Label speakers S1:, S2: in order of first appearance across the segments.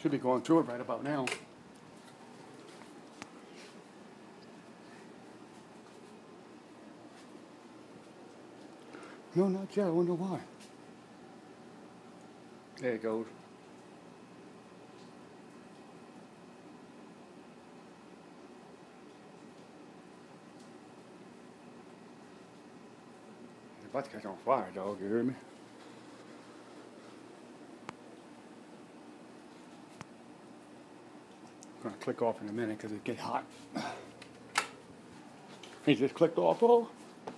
S1: Should be going through it right about now. No, not yet. I wonder why. There it goes. It's about to catch on fire, dog. You hear me? I'm gonna click off in a minute because it gets hot. He just clicked off, oh.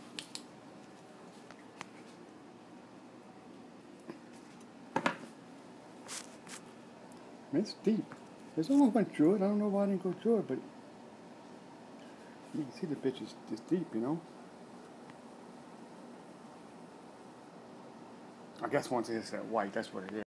S1: It's deep. There's almost went through it. I don't know why I didn't go through it, but you can see the bitch is deep, you know? I guess once it's that white, that's what it is.